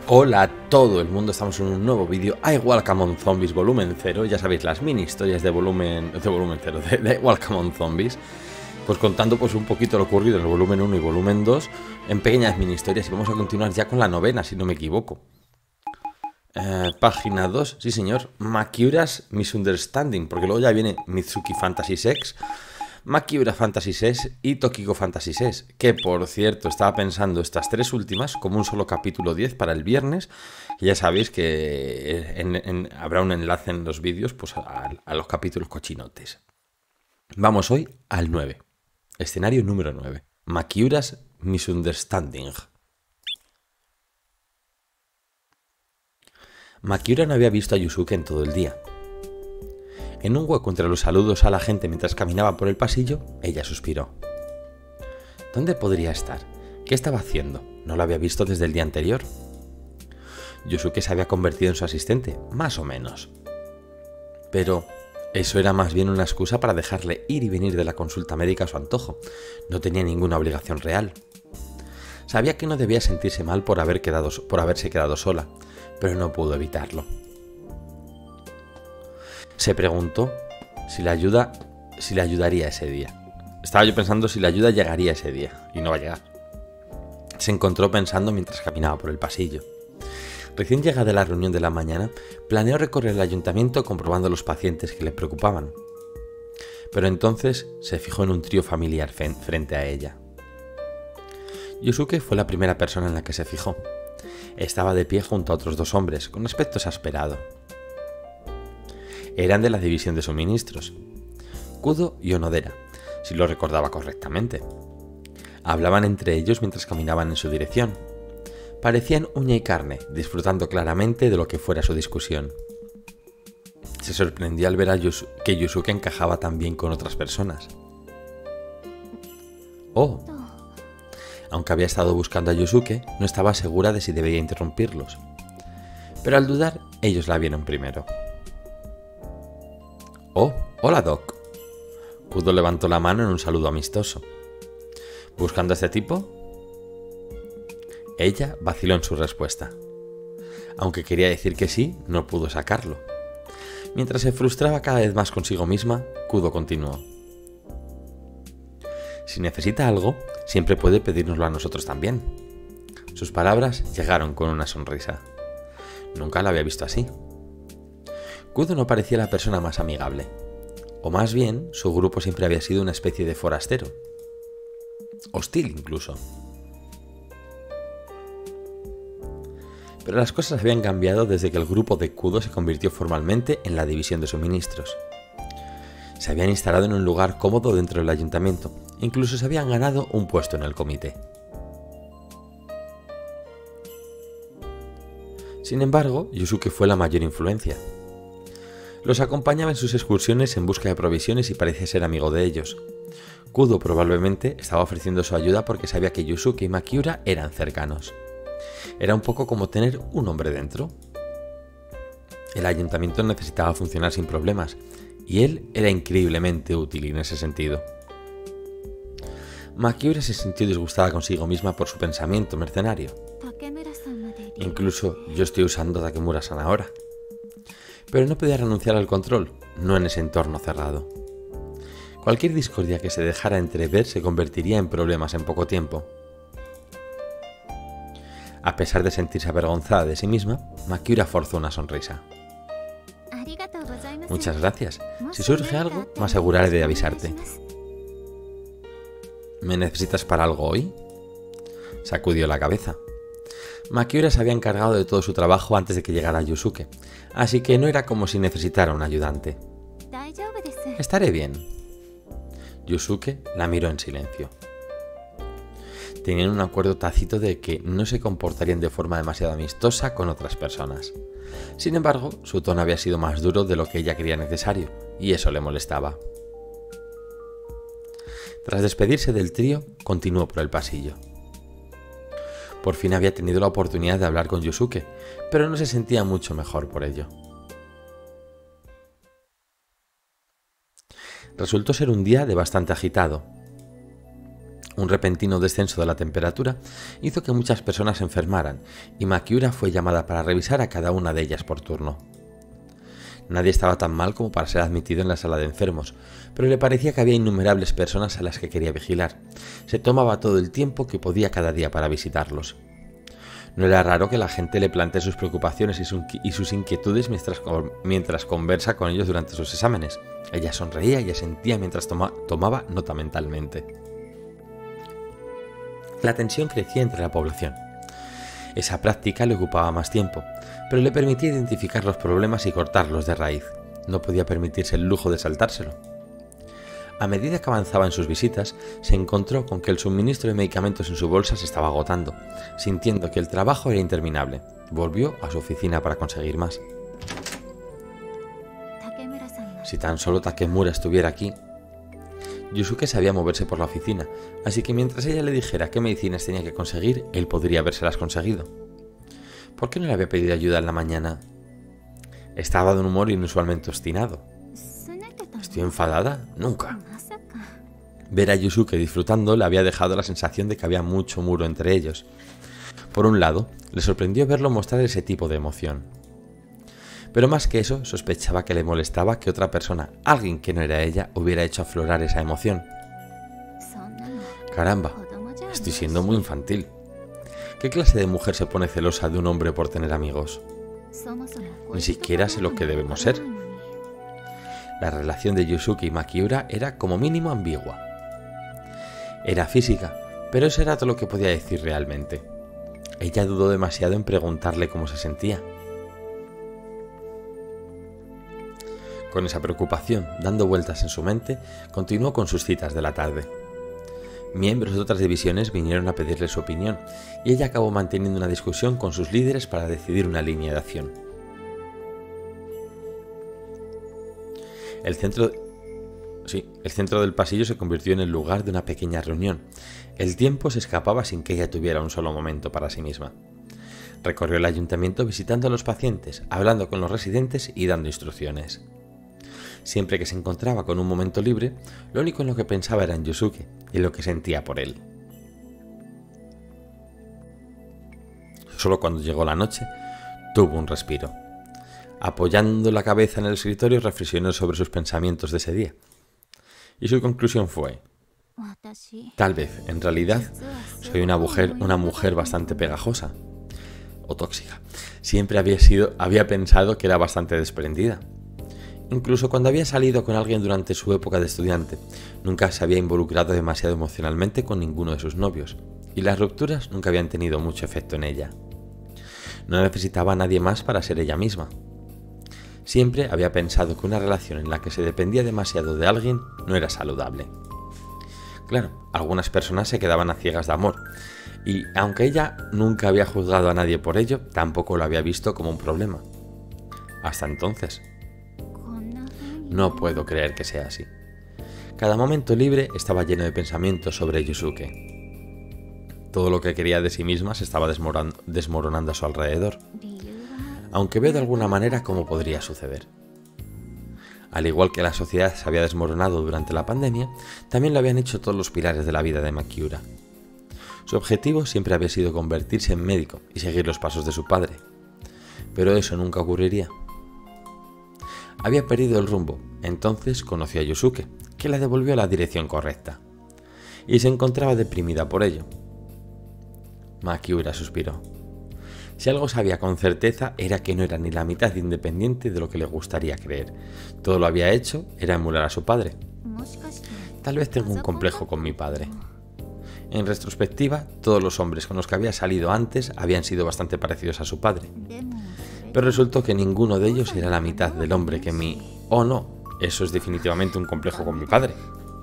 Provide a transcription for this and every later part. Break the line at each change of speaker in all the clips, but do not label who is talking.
Hola a todo el mundo, estamos en un nuevo vídeo I Welcome on Zombies volumen 0. Ya sabéis, las mini historias de volumen 0, de I Welcome on Zombies. Pues contando pues un poquito lo ocurrido en el volumen 1 y volumen 2 en pequeñas mini historias. Y vamos a continuar ya con la novena, si no me equivoco. Página 2, sí señor, Makiura's Misunderstanding, porque luego ya viene Mitsuki Fantasy Sex, Makiura Fantasy Sex y Tokiko Fantasy Sex, que por cierto estaba pensando estas tres últimas como un solo capítulo 10 para el viernes, que ya sabéis que habrá un enlace en los vídeos pues a los capítulos cochinotes. Vamos hoy al 9, escenario número 9, Makiura's Misunderstanding. Makiura no había visto a Yusuke en todo el día. En un hueco entre los saludos a la gente mientras caminaba por el pasillo, ella suspiró. ¿Dónde podría estar? ¿Qué estaba haciendo? ¿No lo había visto desde el día anterior? Yusuke se había convertido en su asistente, más o menos. Pero eso era más bien una excusa para dejarle ir y venir de la consulta médica a su antojo. No tenía ninguna obligación real. Sabía que no debía sentirse mal por haberse quedado sola, pero no pudo evitarlo. Se preguntó si le ayudaría ese día. Estaba yo pensando si la ayuda llegaría ese día, y no va a llegar. Se encontró pensando mientras caminaba por el pasillo. Recién llegada de la reunión de la mañana, planeó recorrer el ayuntamiento comprobando los pacientes que le preocupaban. Pero entonces se fijó en un trío familiar frente a ella. Yusuke fue la primera persona en la que se fijó. Estaba de pie junto a otros dos hombres, con aspecto exasperado. Eran de la división de suministros, Kudo y Onodera, si lo recordaba correctamente. Hablaban entre ellos mientras caminaban en su dirección. Parecían uña y carne, disfrutando claramente de lo que fuera su discusión. Se sorprendió al ver que Yusuke encajaba tan bien con otras personas. ¡Oh! Aunque había estado buscando a Yusuke, no estaba segura de si debía interrumpirlos. Pero al dudar, ellos la vieron primero. ¡Oh! ¡Hola, Doc! Kudo levantó la mano en un saludo amistoso. ¿Buscando a este tipo? Ella vaciló en su respuesta. Aunque quería decir que sí, no pudo sacarlo. Mientras se frustraba cada vez más consigo misma, Kudo continuó. Si necesita algo, siempre puede pedírnoslo a nosotros también. Sus palabras llegaron con una sonrisa. Nunca la había visto así. Kudo no parecía la persona más amigable. O más bien, su grupo siempre había sido una especie de forastero. Hostil incluso. Pero las cosas habían cambiado desde que el grupo de Kudo se convirtió formalmente en la división de suministros. Se habían instalado en un lugar cómodo dentro del ayuntamiento. Incluso se habían ganado un puesto en el comité. Sin embargo, Yusuke fue la mayor influencia. Los acompañaba en sus excursiones en busca de provisiones y parecía ser amigo de ellos. Kudo probablemente estaba ofreciendo su ayuda porque sabía que Yusuke y Makiura eran cercanos. Era un poco como tener un hombre dentro. El ayuntamiento necesitaba funcionar sin problemas, y él era increíblemente útil en ese sentido. Makiura se sintió disgustada consigo misma por su pensamiento mercenario. Incluso yo estoy usando Takemura-san ahora. Pero no podía renunciar al control, no en ese entorno cerrado. Cualquier discordia que se dejara entrever se convertiría en problemas en poco tiempo. A pesar de sentirse avergonzada de sí misma, Makiura forzó una sonrisa. Muchas gracias. Si surge algo, me aseguraré de avisarte. ¿Me necesitas para algo hoy? Sacudió la cabeza. Makiura se había encargado de todo su trabajo antes de que llegara Yusuke, así que no era como si necesitara un ayudante. Estaré bien. Yusuke la miró en silencio. Tenían un acuerdo tácito de que no se comportarían de forma demasiado amistosa con otras personas. Sin embargo, su tono había sido más duro de lo que ella creía necesario, y eso le molestaba. Tras despedirse del trío, continuó por el pasillo. Por fin había tenido la oportunidad de hablar con Yusuke, pero no se sentía mucho mejor por ello. Resultó ser un día de bastante agitado. Un repentino descenso de la temperatura hizo que muchas personas se enfermaran y Makiura fue llamada para revisar a cada una de ellas por turno. Nadie estaba tan mal como para ser admitido en la sala de enfermos, pero le parecía que había innumerables personas a las que quería vigilar. Se tomaba todo el tiempo que podía cada día para visitarlos. No era raro que la gente le plantee sus preocupaciones y sus inquietudes mientras conversa con ellos durante sus exámenes. Ella sonreía y asentía mientras tomaba nota mentalmente. La tensión crecía entre la población. Esa práctica le ocupaba más tiempo, pero le permitía identificar los problemas y cortarlos de raíz. No podía permitirse el lujo de saltárselo. A medida que avanzaba en sus visitas, se encontró con que el suministro de medicamentos en su bolsa se estaba agotando, sintiendo que el trabajo era interminable. Volvió a su oficina para conseguir más. Si tan solo Takemura estuviera aquí. Yusuke sabía moverse por la oficina, así que mientras ella le dijera qué medicinas tenía que conseguir, él podría habérselas conseguido. ¿Por qué no le había pedido ayuda en la mañana? Estaba de un humor inusualmente obstinado. ¿Estoy enfadada? Nunca. Ver a Yusuke disfrutando le había dejado la sensación de que había mucho muro entre ellos. Por un lado, le sorprendió verlo mostrar ese tipo de emoción. Pero más que eso, sospechaba que le molestaba que otra persona, alguien que no era ella, hubiera hecho aflorar esa emoción. Caramba, estoy siendo muy infantil. ¿Qué clase de mujer se pone celosa de un hombre por tener amigos? Ni siquiera sé lo que debemos ser. La relación de Yusuke y Makiura era como mínimo ambigua. Era física, pero eso era todo lo que podía decir realmente. Ella dudó demasiado en preguntarle cómo se sentía. Con esa preocupación dando vueltas en su mente, continuó con sus citas de la tarde. Miembros de otras divisiones vinieron a pedirle su opinión, y ella acabó manteniendo una discusión con sus líderes para decidir una línea de acción. El centro del pasillo se convirtió en el lugar de una pequeña reunión. El tiempo se escapaba sin que ella tuviera un solo momento para sí misma. Recorrió el ayuntamiento visitando a los pacientes, hablando con los residentes y dando instrucciones. Siempre que se encontraba con un momento libre, lo único en lo que pensaba era en Yusuke y en lo que sentía por él. Solo cuando llegó la noche, tuvo un respiro. Apoyando la cabeza en el escritorio, reflexionó sobre sus pensamientos de ese día. Y su conclusión fue: tal vez, en realidad, soy una mujer bastante pegajosa o tóxica. Siempre había pensado que era bastante desprendida. Incluso cuando había salido con alguien durante su época de estudiante, nunca se había involucrado demasiado emocionalmente con ninguno de sus novios, y las rupturas nunca habían tenido mucho efecto en ella. No necesitaba a nadie más para ser ella misma. Siempre había pensado que una relación en la que se dependía demasiado de alguien no era saludable. Claro, algunas personas se quedaban a ciegas de amor, y aunque ella nunca había juzgado a nadie por ello, tampoco lo había visto como un problema. Hasta entonces. No puedo creer que sea así. Cada momento libre estaba lleno de pensamientos sobre Yusuke. Todo lo que quería de sí misma se estaba desmoronando a su alrededor. Aunque veo de alguna manera cómo podría suceder. Al igual que la sociedad se había desmoronado durante la pandemia, también lo habían hecho todos los pilares de la vida de Makiura. Su objetivo siempre había sido convertirse en médico y seguir los pasos de su padre. Pero eso nunca ocurriría. Había perdido el rumbo, entonces conoció a Yusuke, que la devolvió a la dirección correcta. Y se encontraba deprimida por ello. Makiura suspiró. Si algo sabía con certeza era que no era ni la mitad de independiente de lo que le gustaría creer. Todo lo había hecho era emular a su padre. Tal vez tengo un complejo con mi padre. En retrospectiva, todos los hombres con los que había salido antes habían sido bastante parecidos a su padre. Pero resultó que ninguno de ellos era la mitad del hombre que Oh no, eso es definitivamente un complejo con mi padre.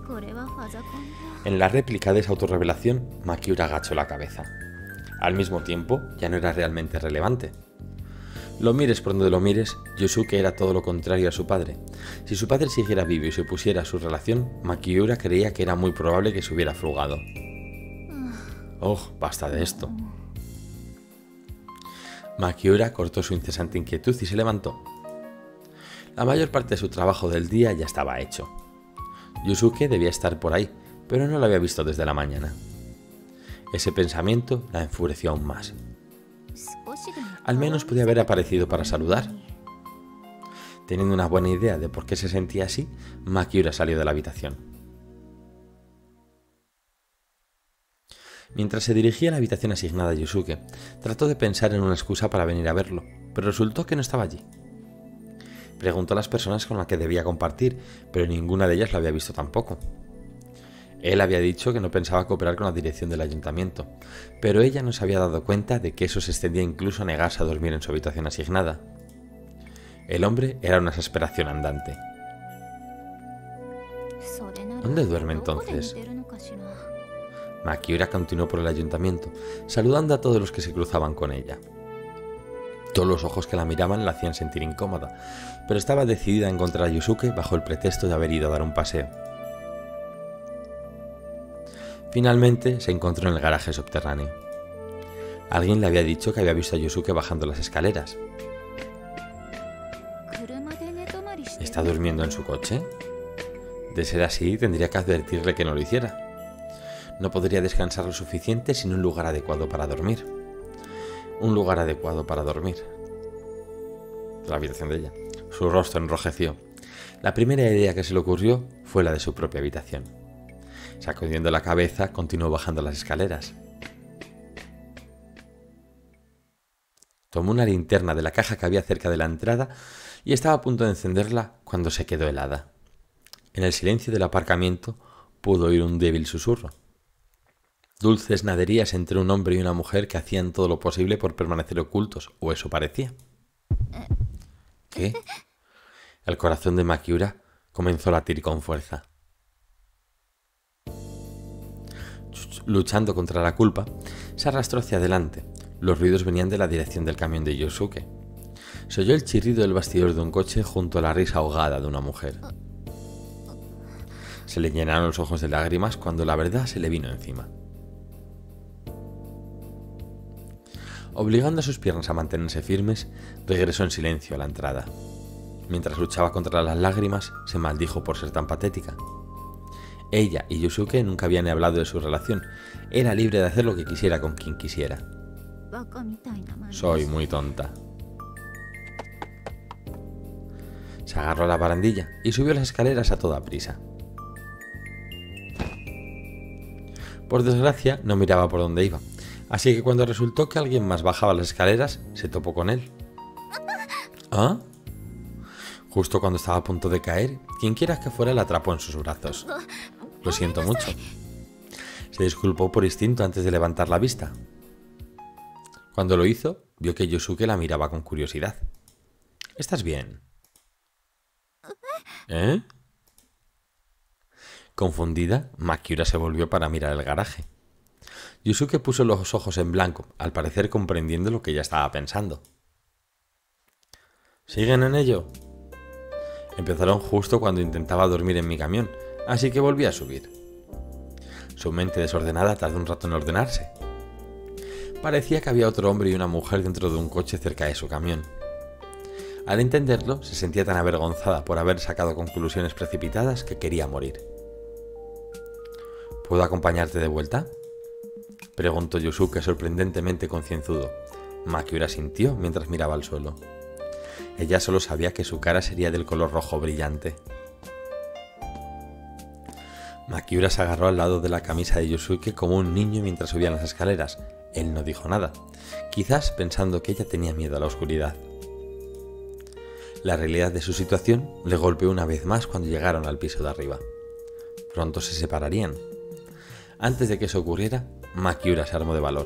En la réplica de esa autorrevelación, Makiura agachó la cabeza. Al mismo tiempo, ya no era realmente relevante. Lo mires por donde lo mires, Yusuke era todo lo contrario a su padre. Si su padre siguiera vivo y se opusiera a su relación, Makiura creía que era muy probable que se hubiera fugado. Oh, basta de esto. Makiura cortó su incesante inquietud y se levantó. La mayor parte de su trabajo del día ya estaba hecho. Yusuke debía estar por ahí, pero no la había visto desde la mañana. Ese pensamiento la enfureció aún más. Al menos podía haber aparecido para saludar. Teniendo una buena idea de por qué se sentía así, Makiura salió de la habitación. Mientras se dirigía a la habitación asignada a Yusuke, trató de pensar en una excusa para venir a verlo, pero resultó que no estaba allí. Preguntó a las personas con las que debía compartir, pero ninguna de ellas lo había visto tampoco. Él había dicho que no pensaba cooperar con la dirección del ayuntamiento, pero ella no se había dado cuenta de que eso se extendía incluso a negarse a dormir en su habitación asignada. El hombre era una exasperación andante. ¿Dónde duerme entonces? Makiura continuó por el ayuntamiento, saludando a todos los que se cruzaban con ella. Todos los ojos que la miraban la hacían sentir incómoda, pero estaba decidida a encontrar a Yusuke bajo el pretexto de haber ido a dar un paseo. Finalmente se encontró en el garaje subterráneo. Alguien le había dicho que había visto a Yusuke bajando las escaleras. ¿Está durmiendo en su coche? De ser así, tendría que advertirle que no lo hiciera. No podría descansar lo suficiente sin un lugar adecuado para dormir. Un lugar adecuado para dormir. La habitación de ella. Su rostro enrojeció. La primera idea que se le ocurrió fue la de su propia habitación. Sacudiendo la cabeza, continuó bajando las escaleras. Tomó una linterna de la caja que había cerca de la entrada y estaba a punto de encenderla cuando se quedó helada. En el silencio del aparcamiento pudo oír un débil susurro. Dulces naderías entre un hombre y una mujer que hacían todo lo posible por permanecer ocultos, o eso parecía. ¿Qué? El corazón de Makiura comenzó a latir con fuerza. Luchando contra la culpa, se arrastró hacia adelante. Los ruidos venían de la dirección del camión de Yusuke. Se oyó el chirrido del bastidor de un coche junto a la risa ahogada de una mujer. Se le llenaron los ojos de lágrimas cuando la verdad se le vino encima. Obligando a sus piernas a mantenerse firmes, regresó en silencio a la entrada. Mientras luchaba contra las lágrimas, se maldijo por ser tan patética. Ella y Yusuke nunca habían hablado de su relación. Era libre de hacer lo que quisiera con quien quisiera. Soy muy tonta. Se agarró a la barandilla y subió las escaleras a toda prisa. Por desgracia, no miraba por dónde iba, así que cuando resultó que alguien más bajaba las escaleras, se topó con él. ¿Ah? Justo cuando estaba a punto de caer, quienquiera que fuera la atrapó en sus brazos. Lo siento mucho. Se disculpó por instinto antes de levantar la vista. Cuando lo hizo, vio que Yusuke la miraba con curiosidad. ¿Estás bien? ¿Eh? Confundida, Makiura se volvió para mirar el garaje. Yusuke puso los ojos en blanco, al parecer comprendiendo lo que ella estaba pensando. ¿Siguen en ello? Empezaron justo cuando intentaba dormir en mi camión, así que volví a subir. Su mente desordenada tardó un rato en ordenarse. Parecía que había otro hombre y una mujer dentro de un coche cerca de su camión. Al entenderlo, se sentía tan avergonzada por haber sacado conclusiones precipitadas que quería morir. ¿Puedo acompañarte de vuelta?, preguntó Yusuke sorprendentemente concienzudo. Makiura sintió mientras miraba al suelo. Ella solo sabía que su cara sería del color rojo brillante. Makiura se agarró al lado de la camisa de Yusuke como un niño mientras subían las escaleras. Él no dijo nada, quizás pensando que ella tenía miedo a la oscuridad. La realidad de su situación le golpeó una vez más cuando llegaron al piso de arriba. Pronto se separarían. Antes de que eso ocurriera, Makiura se armó de valor.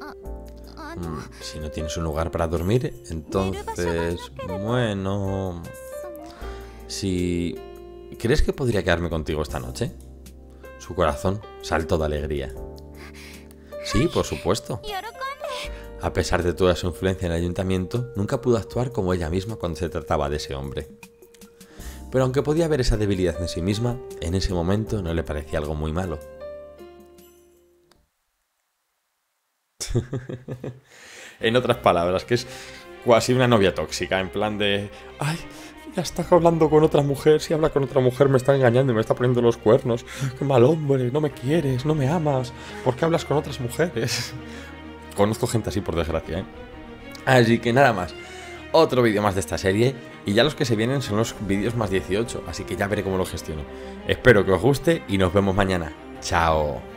Si no tienes un lugar para dormir, entonces... Bueno... ¿Crees que podría quedarme contigo esta noche? Su corazón saltó de alegría. Sí, por supuesto. A pesar de toda su influencia en el ayuntamiento, nunca pudo actuar como ella misma cuando se trataba de ese hombre. Pero aunque podía ver esa debilidad en sí misma, en ese momento no le parecía algo muy malo. En otras palabras, que es casi una novia tóxica, en plan de... ¡Ay!
Ya está hablando con otra mujer. Si habla con otra mujer me está engañando y me está poniendo los cuernos. Qué mal hombre, no me quieres, no me amas. ¿Por qué hablas con otras mujeres? Conozco gente así, por desgracia, ¿eh? Así que nada más. Otro vídeo más de esta serie. Y ya los que se vienen son los vídeos más 18. Así que ya veré cómo lo gestiono. Espero que os guste y nos vemos mañana. Chao.